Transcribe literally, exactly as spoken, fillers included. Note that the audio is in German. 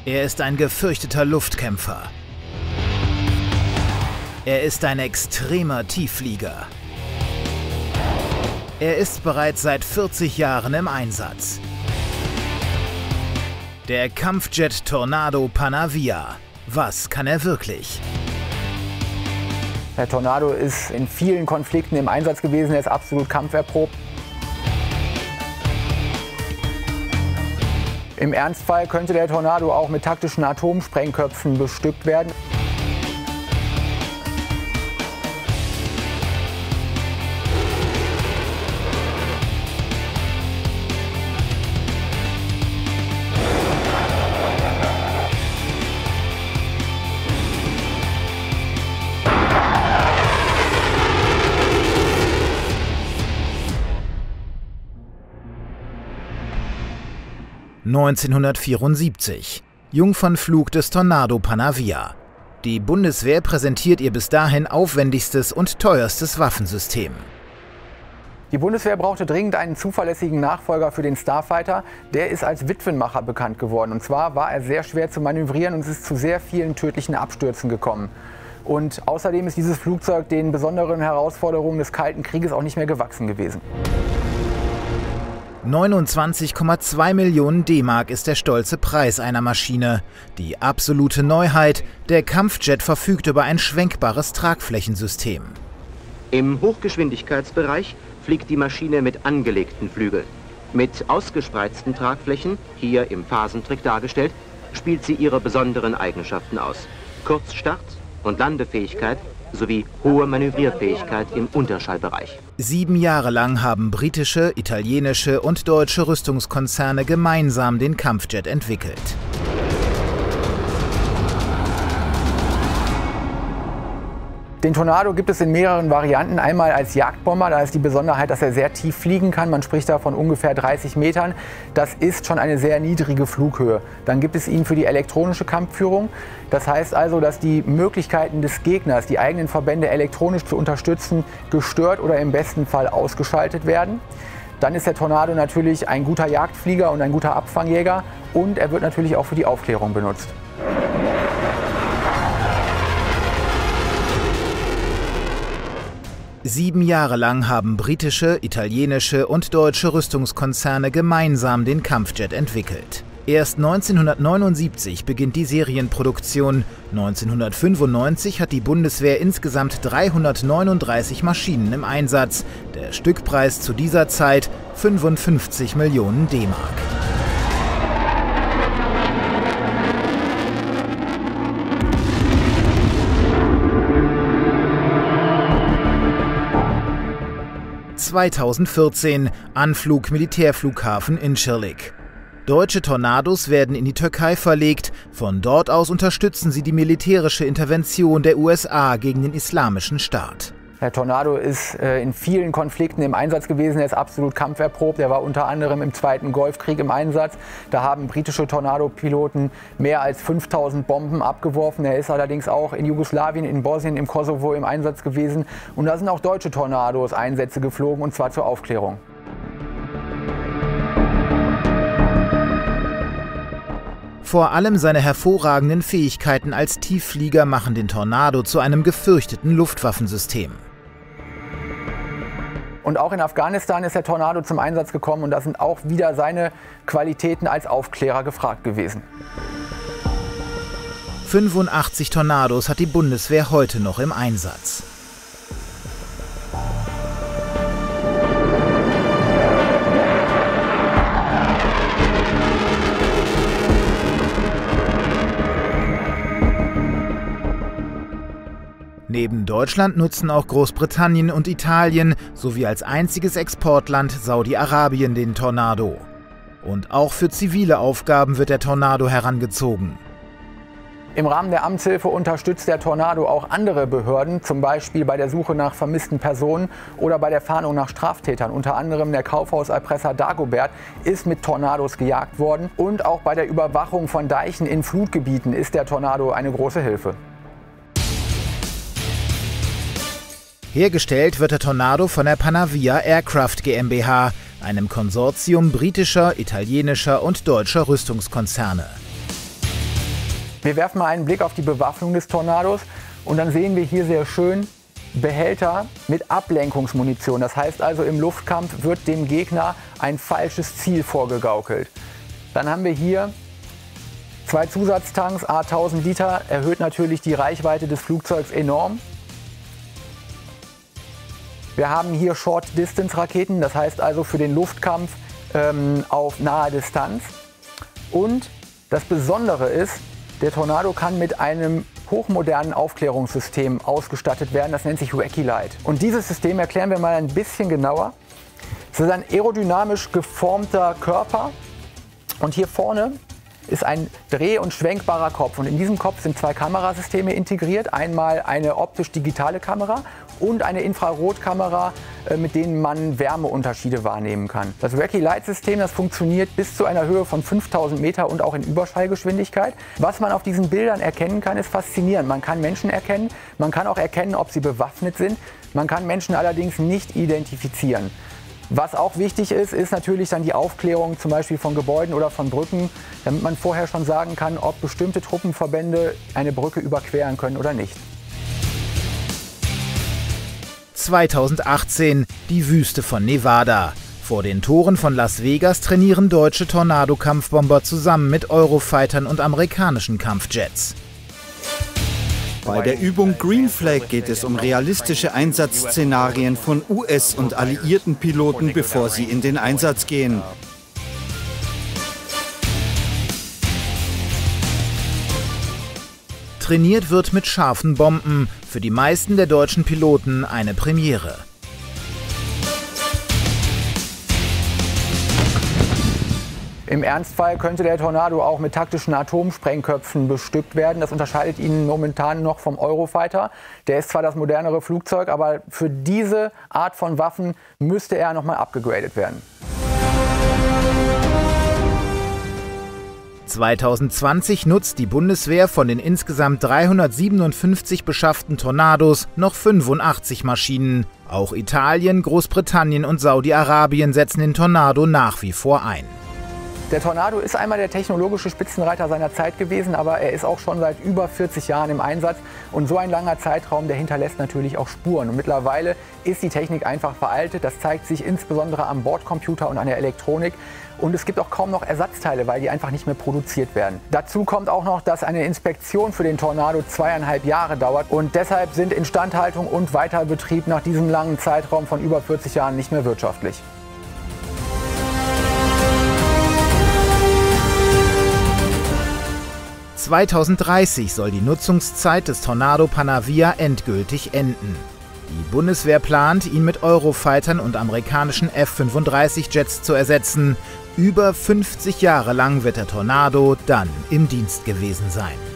Er ist ein gefürchteter Luftkämpfer. Er ist ein extremer Tiefflieger. Er ist bereits seit vierzig Jahren im Einsatz. Der Kampfjet Tornado Panavia. Was kann er wirklich? Der Tornado ist in vielen Konflikten im Einsatz gewesen. Er ist absolut kampferprobt. Im Ernstfall könnte der Tornado auch mit taktischen Atomsprengköpfen bestückt werden. neunzehnhundertvierundsiebzig. Jungfernflug des Tornado Panavia. Die Bundeswehr präsentiert ihr bis dahin aufwendigstes und teuerstes Waffensystem. Die Bundeswehr brauchte dringend einen zuverlässigen Nachfolger für den Starfighter. Der ist als Witwenmacher bekannt geworden. Und zwar war er sehr schwer zu manövrieren und es ist zu sehr vielen tödlichen Abstürzen gekommen. Und außerdem ist dieses Flugzeug den besonderen Herausforderungen des Kalten Krieges auch nicht mehr gewachsen gewesen. neunundzwanzig Komma zwei Millionen D-Mark ist der stolze Preis einer Maschine. Die absolute Neuheit, der Kampfjet verfügt über ein schwenkbares Tragflächensystem. Im Hochgeschwindigkeitsbereich fliegt die Maschine mit angelegten Flügeln. Mit ausgespreizten Tragflächen, hier im Phasentrick dargestellt, spielt sie ihre besonderen Eigenschaften aus. Kurzstart und Landefähigkeit sowie hohe Manövrierfähigkeit im Unterschallbereich. Sieben Jahre lang haben britische, italienische und deutsche Rüstungskonzerne gemeinsam den Kampfjet entwickelt. Den Tornado gibt es in mehreren Varianten. Einmal als Jagdbomber, da ist die Besonderheit, dass er sehr tief fliegen kann. Man spricht da von ungefähr dreißig Metern. Das ist schon eine sehr niedrige Flughöhe. Dann gibt es ihn für die elektronische Kampfführung. Das heißt also, dass die Möglichkeiten des Gegners, die eigenen Verbände elektronisch zu unterstützen, gestört oder im besten Fall ausgeschaltet werden. Dann ist der Tornado natürlich ein guter Jagdflieger und ein guter Abfangjäger. Und er wird natürlich auch für die Aufklärung benutzt. Sieben Jahre lang haben britische, italienische und deutsche Rüstungskonzerne gemeinsam den Kampfjet entwickelt. Erst neunzehnhundertneunundsiebzig beginnt die Serienproduktion. neunzehnhundertfünfundneunzig hat die Bundeswehr insgesamt dreihundertneununddreißig Maschinen im Einsatz. Der Stückpreis zu dieser Zeit fünfundfünfzig Millionen D-Mark. zweitausendvierzehn. Anflug Militärflughafen Incirlik. Deutsche Tornados werden in die Türkei verlegt. Von dort aus unterstützen sie die militärische Intervention der U S A gegen den Islamischen Staat. Der Tornado ist äh, in vielen Konflikten im Einsatz gewesen. Er ist absolut kampferprobt. Er war unter anderem im Zweiten Golfkrieg im Einsatz. Da haben britische Tornado-Piloten mehr als fünftausend Bomben abgeworfen. Er ist allerdings auch in Jugoslawien, in Bosnien, im Kosovo im Einsatz gewesen. Und da sind auch deutsche Tornados Einsätze geflogen, und zwar zur Aufklärung. Vor allem seine hervorragenden Fähigkeiten als Tiefflieger machen den Tornado zu einem gefürchteten Luftwaffensystem. Und auch in Afghanistan ist der Tornado zum Einsatz gekommen und da sind auch wieder seine Qualitäten als Aufklärer gefragt gewesen. fünfundachtzig Tornados hat die Bundeswehr heute noch im Einsatz. Neben Deutschland nutzen auch Großbritannien und Italien sowie als einziges Exportland Saudi-Arabien den Tornado. Und auch für zivile Aufgaben wird der Tornado herangezogen. Im Rahmen der Amtshilfe unterstützt der Tornado auch andere Behörden, zum Beispiel bei der Suche nach vermissten Personen oder bei der Fahndung nach Straftätern. Unter anderem der Kaufhauserpresser Dagobert ist mit Tornados gejagt worden. Und auch bei der Überwachung von Deichen in Flutgebieten ist der Tornado eine große Hilfe. Hergestellt wird der Tornado von der Panavia Aircraft GmbH, einem Konsortium britischer, italienischer und deutscher Rüstungskonzerne. Wir werfen mal einen Blick auf die Bewaffnung des Tornados und dann sehen wir hier sehr schön Behälter mit Ablenkungsmunition. Das heißt also, im Luftkampf wird dem Gegner ein falsches Ziel vorgegaukelt. Dann haben wir hier zwei Zusatztanks, a tausend Liter, erhöht natürlich die Reichweite des Flugzeugs enorm. Wir haben hier Short-Distance-Raketen, das heißt also für den Luftkampf ähm, auf naher Distanz. Und das Besondere ist, der Tornado kann mit einem hochmodernen Aufklärungssystem ausgestattet werden. Das nennt sich Wacky Light. Und dieses System erklären wir mal ein bisschen genauer. Es ist ein aerodynamisch geformter Körper. Und hier vorne ist ein dreh- und schwenkbarer Kopf. Und in diesem Kopf sind zwei Kamerasysteme integriert. Einmal eine optisch-digitale Kamera und eine Infrarotkamera, mit denen man Wärmeunterschiede wahrnehmen kann. Das Wacky Light System, das funktioniert bis zu einer Höhe von fünftausend Meter und auch in Überschallgeschwindigkeit. Was man auf diesen Bildern erkennen kann, ist faszinierend. Man kann Menschen erkennen, man kann auch erkennen, ob sie bewaffnet sind. Man kann Menschen allerdings nicht identifizieren. Was auch wichtig ist, ist natürlich dann die Aufklärung zum Beispiel von Gebäuden oder von Brücken, damit man vorher schon sagen kann, ob bestimmte Truppenverbände eine Brücke überqueren können oder nicht. zweitausendachtzehn, die Wüste von Nevada. Vor den Toren von Las Vegas trainieren deutsche Tornado-Kampfbomber zusammen mit Eurofightern und amerikanischen Kampfjets. Bei der Übung Green Flag geht es um realistische Einsatzszenarien von U S- und alliierten Piloten, bevor sie in den Einsatz gehen. Trainiert wird mit scharfen Bomben, für die meisten der deutschen Piloten eine Premiere. Im Ernstfall könnte der Tornado auch mit taktischen Atomsprengköpfen bestückt werden. Das unterscheidet ihn momentan noch vom Eurofighter. Der ist zwar das modernere Flugzeug, aber für diese Art von Waffen müsste er noch mal abgegradet werden. zweitausendzwanzig nutzt die Bundeswehr von den insgesamt dreihundertsiebenundfünfzig beschafften Tornados noch fünfundachtzig Maschinen. Auch Italien, Großbritannien und Saudi-Arabien setzen den Tornado nach wie vor ein. Der Tornado ist einmal der technologische Spitzenreiter seiner Zeit gewesen, aber er ist auch schon seit über vierzig Jahren im Einsatz. Und so ein langer Zeitraum, der hinterlässt natürlich auch Spuren. Und mittlerweile ist die Technik einfach veraltet. Das zeigt sich insbesondere am Bordcomputer und an der Elektronik. Und es gibt auch kaum noch Ersatzteile, weil die einfach nicht mehr produziert werden. Dazu kommt auch noch, dass eine Inspektion für den Tornado zweieinhalb Jahre dauert. Und deshalb sind Instandhaltung und Weiterbetrieb nach diesem langen Zeitraum von über vierzig Jahren nicht mehr wirtschaftlich. zweitausenddreißig soll die Nutzungszeit des Tornado Panavia endgültig enden. Die Bundeswehr plant, ihn mit Eurofightern und amerikanischen F fünfunddreißig Jets zu ersetzen. Über fünfzig Jahre lang wird der Tornado dann im Dienst gewesen sein.